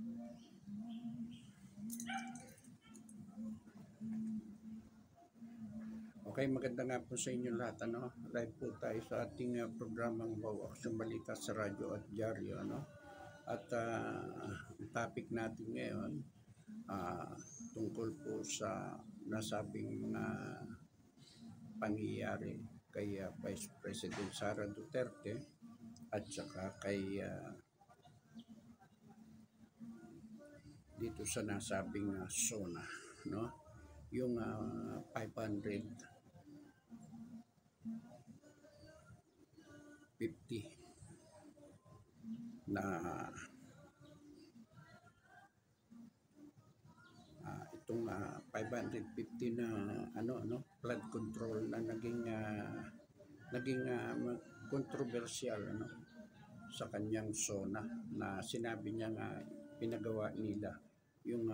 Okay, maganda nga po sa inyo lahat. Live po tayo sa ating programang Wow Action Balita sa Radyo at Dyaryo. At ang topic natin ngayon tungkol po sa nasabing mga pangyayari kay Vice President Sara Duterte at saka kay dito sa nasabing SONA, yung 550 na itong 550 na flood control na naging controversial sa kanyang SONA na sinabi niya nga pinagawa nila yung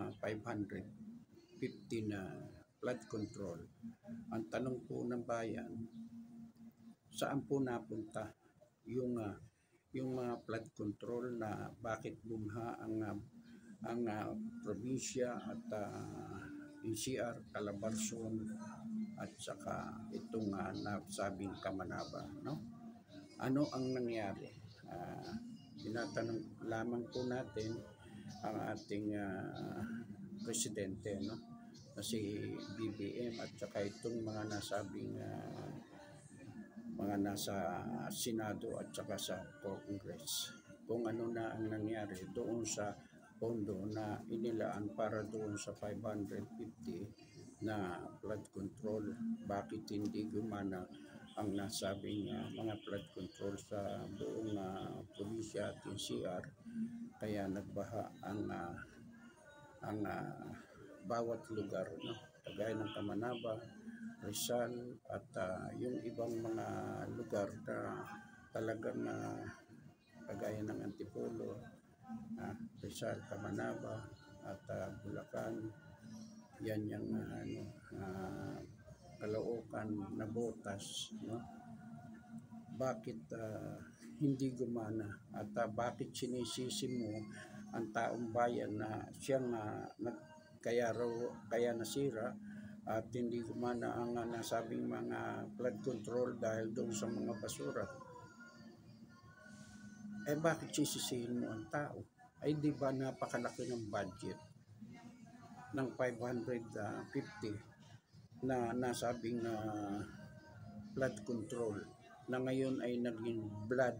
550 na flood control. Ang tanong po ng bayan, saan po napunta yung flood control, na bakit bumha ang probinsya at NCR, Calabarzon at saka itong nasabing Kamanaba, Ano ang nangyari? Tinatanong lamang po natin ang ating presidente, na si BBM at saka itong mga nasabing mga nasa Senado at saka sa Congress, kung ano na ang nangyari doon sa pondo na inilaan para doon sa 550 na flood control. Bakit hindi gumana ang nasabing mga flood control sa buong probinsya at NCR, kaya nagbaha ang bawat lugar, kagaya ng Kamanaba, Rizal at yung ibang mga lugar na talagang kagaya ng Antipolo, Rizal, Kamanaba at Bulacan, yan yung Caloocan, Navotas, bakit hindi gumana at bakit sinisisi mo ang taong bayan na siyang kaya nasira at hindi gumana ang nasabing mga flood control dahil doon sa mga basura? Bakit sisisihin mo ang tao? Di ba napakalaki ng budget ng 550 na nasabing flood control na ngayon ay naging blood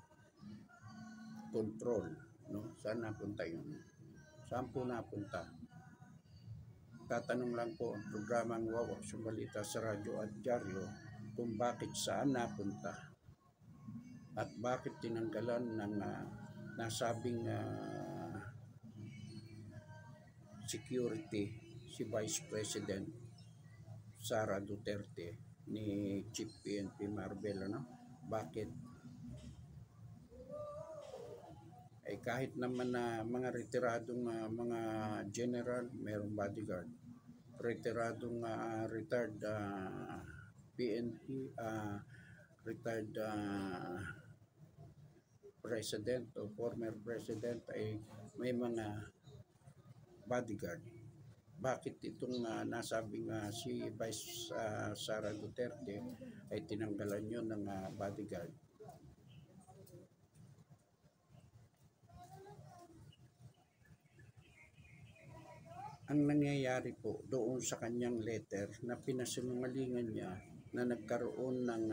control, Saan napunta yun? Saan po napunta? Tatanong lang po ang programang Wow Action Balita sa Radyo at Dyaryo kung bakit saan napunta at bakit tinanggalan ng nasabing security si Vice President Sara Duterte ni Chief PNP Marbel, Bakit? Kahit naman na mga retiradong mga general, mayroong bodyguard. Retiradong retired PNP, retired president o former president ay may mga bodyguard. Bakit itong nasabing si Vice Sara Duterte ay tinanggalan yun ng bodyguard? Ang nangyayari po doon sa kanyang letter na pinasinungalingan niya na nagkaroon ng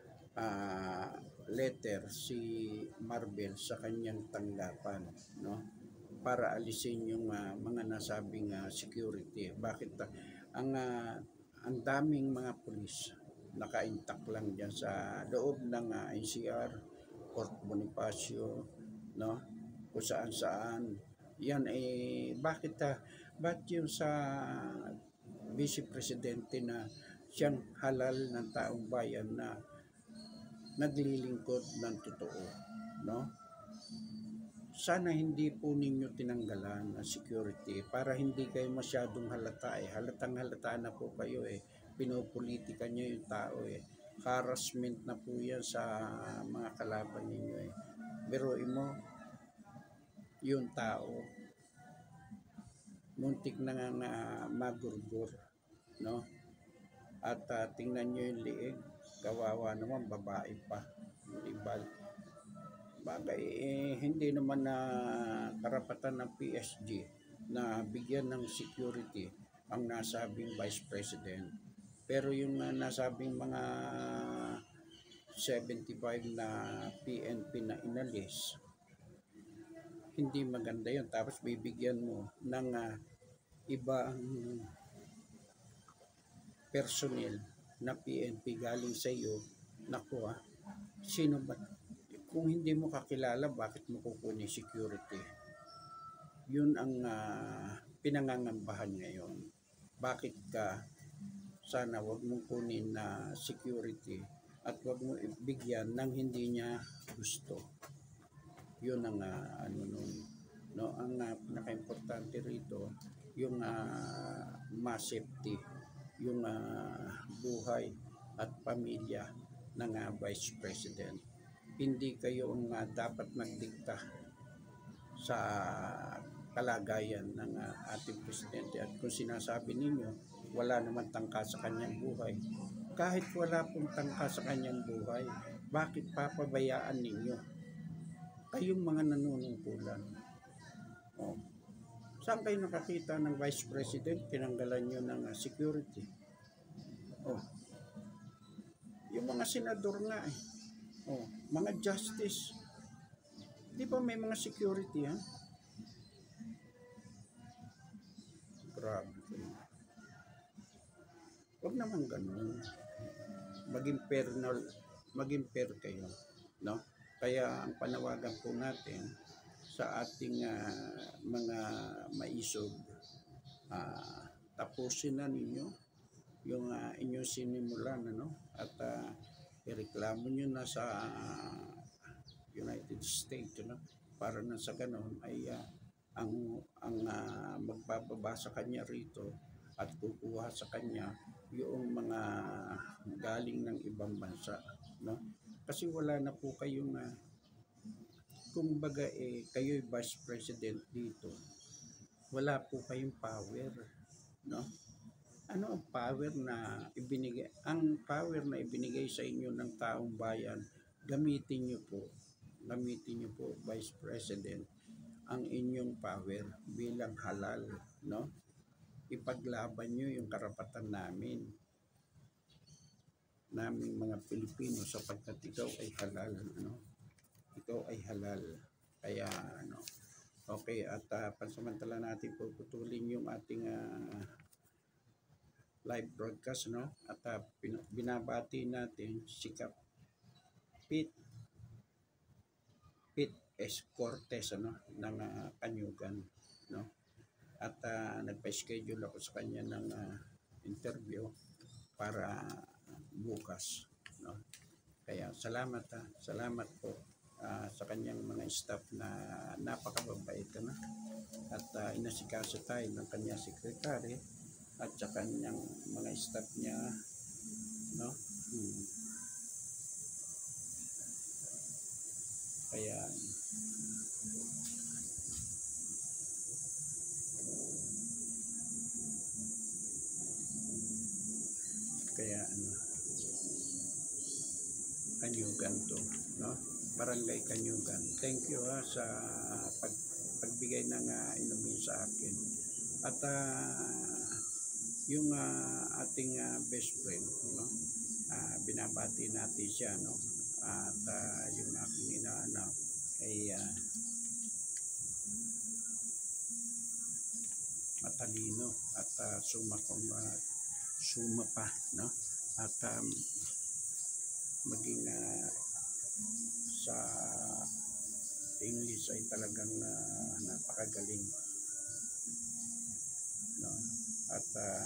letter si Marbel sa kanyang tanggapan, para alisin yung mga nasabing security. Bakit? Ang daming mga pulis naka-intact lang dyan sa loob ng NCR, Fort Bonifacio, kung saan yan ba't yung sa Vice Presidente na siyang halal ng taong bayan na naglilingkod ng totoo, Sana hindi po ninyo tinanggalan ang security para hindi kayo masyadong halata. Halatang halata na po kayo Pinopolitika nyo yung tao Harassment na po yan sa mga kalaban ninyo Biruin mo yung tao muntik na nga magurgur, no? At tingnan nyo yung liig, kawawa naman, babae pa. Diba? Bagay, hindi naman na karapatan ng PSG na bigyan ng security ang nasabing Vice President. Pero yung nasabing mga 75 na PNP na inalis, hindi maganda yun. Tapos bibigyan mo ng ibang personnel na PNP galing sa iyo. Naku, sino ba? Kung hindi mo kakilala, bakit mo kukunin security? Yun ang pinangangambahan ngayon. Bakit ka sana wag mong kunin na security at wag mo ibigyan ng hindi niya gusto. Yun ang no, ang pinaka-importante rito yung mass safety, yung buhay at pamilya ng Vice President. Hindi kayo ang dapat magdikta sa kalagayan ng ating presidente. At kung sinasabi ninyo, wala naman tangka sa kanyang buhay. Kahit wala pong tangka sa kanyang buhay, bakit papabayaan ninyo? Kayong mga nanunungkulan. Oh. Saan kayo nakakita ng Vice President? Tinanggalan nyo ng security. Oh. Yung mga senador nga Oh, mga justice. Di ba may mga security, ha? Grabe. Huwag naman ganun. Maging fair kayo, no? Kaya ang panawagan po natin sa ating mga maisog, tapusin na ninyo yung inyong sinimulan, ano? At ireklamo nyo na sa United States, no? Para na sa ganon ay ang magbababa sa kanya rito at kukuha sa kanya yung mga galing ng ibang bansa, no? Kasi wala na po kayong kumbaga kayo'y Vice President dito, wala po kayong power, no? Ano ang power na ibinigay? Ang power na ibinigay sa inyo ng taong bayan, gamitin niyo po, Vice President, ang inyong power bilang halal, no? Ipaglaban niyo yung karapatan naming mga Pilipino sapagkat ikaw ay halal, no? Ikaw ay halal. Kaya okay, at pansamantala natin puputulin yung ating live broadcast, no? At binabati natin si Pete S. Cortez, ng Kanyugan, no? At nagpa-schedule ako sa kanya ng interview para bukas, no? Kaya salamat po sa kanyang mga staff na napakababait, no? At inasikaso tayo ng kanyang sekretary at sa kanyang mga staff niya, no? Kaya Kanyugan to, no? Barangay Kanyugan. Thank you sa pagbigay ng inumin sa akin. At yung ating best friend, no? Binabati natin siya, no? At yung aking inaanak ay matalino at suma pa, no? At maging sa English ay talagang napakagaling, no? At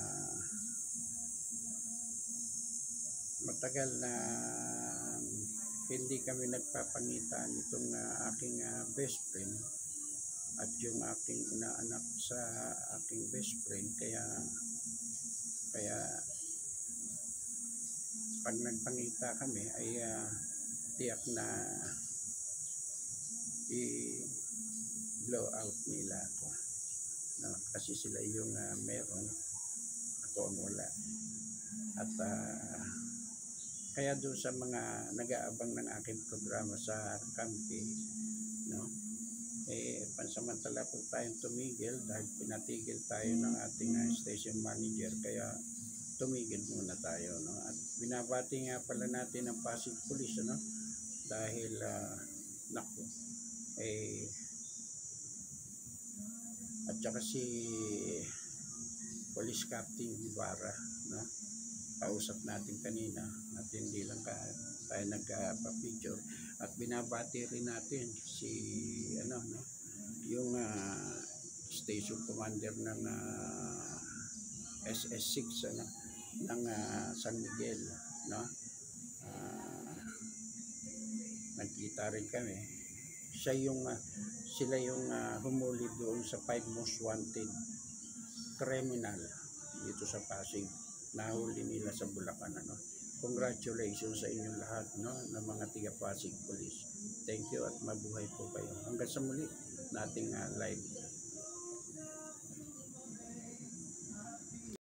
matagal na hindi kami nagpapangitan itong aking best friend at yung aking inaanak sa aking best friend, kaya pag nagpangita kami ay tiyak na i-blow out nila ako. no? Kasi sila yung meron, ako ang wala. At kaya doon sa mga nag-aabang ng aking programa sa Campi, no? Pansamantala po tayong tumigil dahil pinatigil tayo ng ating station manager, kaya tumigil muna tayo, no? At binabati nga pala natin ang Pasig Police, no? Dahil naku, at saka si Police Captain Ibarra, no? Kausap natin kanina at hindi lang tayo nagpa-picture, at binabati rin natin si ano, no, yung station commander ng SS6, ano, ng San Miguel, no. Nagkita rin kami. Sila yung humuli doon sa 5 most wanted criminal dito sa Pasig. Nahuli nila sa Bulacan, ano. Congratulations sa inyong lahat, no, ng mga tiga Pasig Police. Thank you at mabuhay po kayo. Hanggang sa muli nating live.